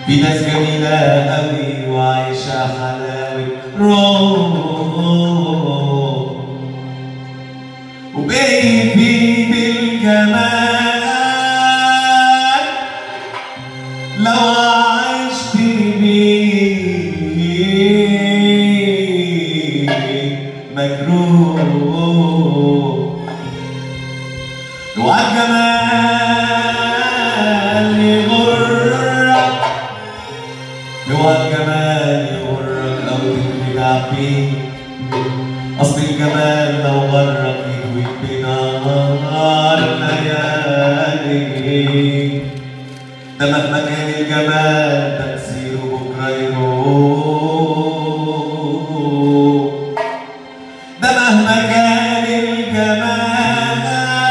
في ناس جميلة قوي وعايشة حلاوة روح، وبيبي بالجمال لو عشت بيه مجروح، وعالجمال يغرك، الجمال يغرك أو ترجع فيه، أصل الجمال لو غرك يكويك بنار الليالي، ده مهما كان الجمال تأثيره بكرة يروح، ده مهما كان الجمال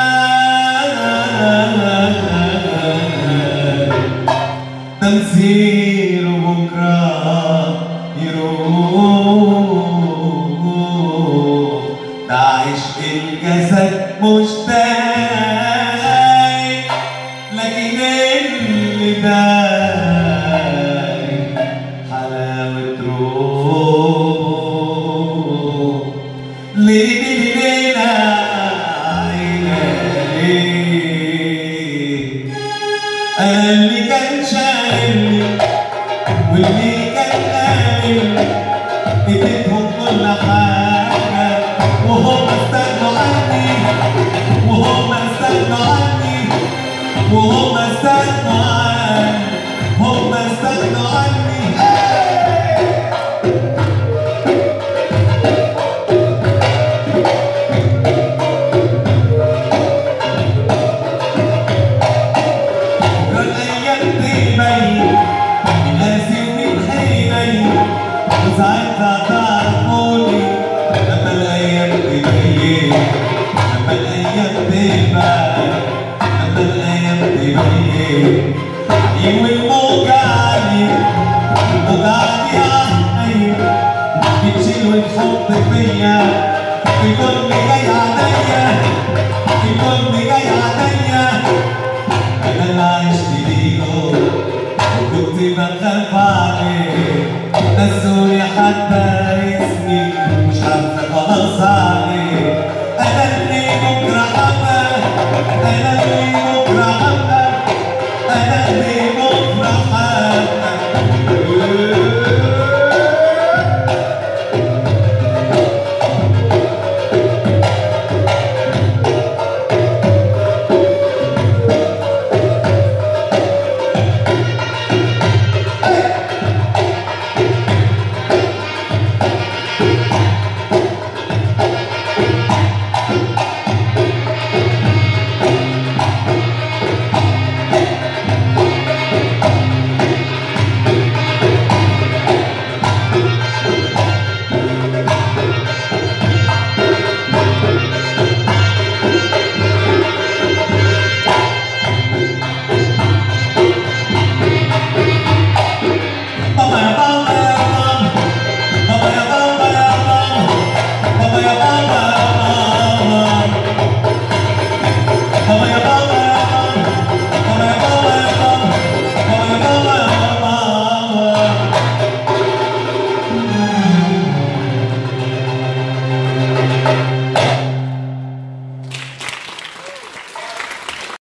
تأثيره بكرة يروح، ده عشق الجسد مش دايم، لكن اللي دايم حلاوة روح. ليلة أنا اللي كان شايلني واللي كان قايلني اديتهم كل حاجة، وهم استغنوا عني، وهم استغنوا عني، وهم استغنوا عني، هم استغنوا عني. وساعتها تعرفوني لما الأيام تبين، لما الأيام تبين، لما الأيام تبين، والموجة عالية، الموجة عالية عالية بتشيل وتحط فيا، الكل جاي عليا، الكل جاي عليا، أنا اللي عشت ليهم وكنت بخاف عليه، نسوني حتى